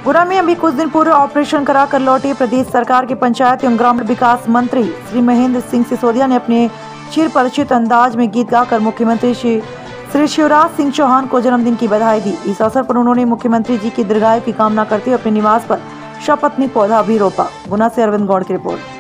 गुना में अभी कुछ दिन पूर्व ऑपरेशन कराकर लौटे प्रदेश सरकार के पंचायत एवं ग्रामीण विकास मंत्री श्री महेंद्र सिंह सिसोदिया ने अपने चिर परिचित अंदाज में गीत गाकर मुख्यमंत्री श्री शिवराज सिंह चौहान को जन्मदिन की बधाई दी। इस अवसर पर उन्होंने मुख्यमंत्री जी की दीर्घायु की कामना करते हुए अपने निवास पर सपत्नीक पौधा भी रोपा। गुना से अरविंद गौड़ की रिपोर्ट।